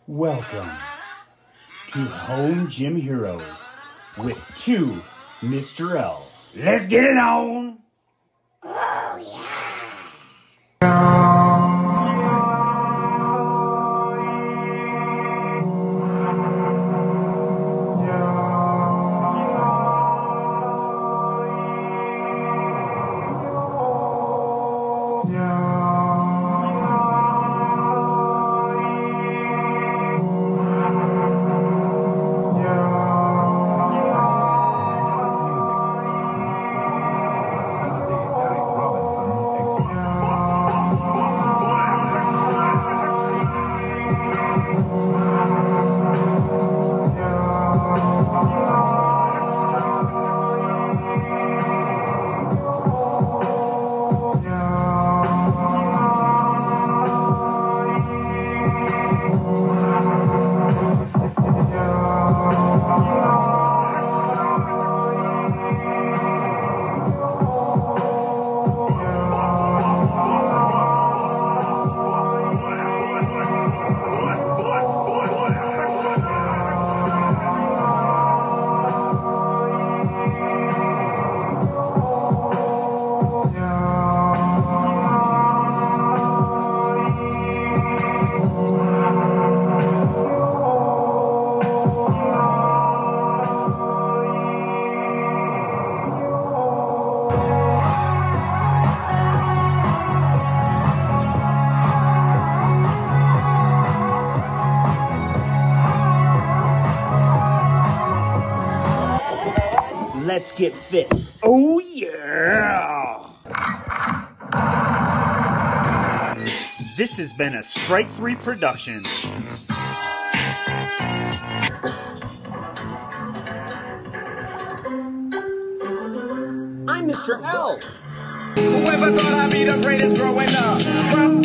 Welcome to Home Gym Heroes with two Mr. L's. Let's get it on! Oh, yeah! Let's get fit. Oh, yeah! This has been a Strike 3 production. I'm Mr. L. Whoever thought I'd be the greatest growing up? Well,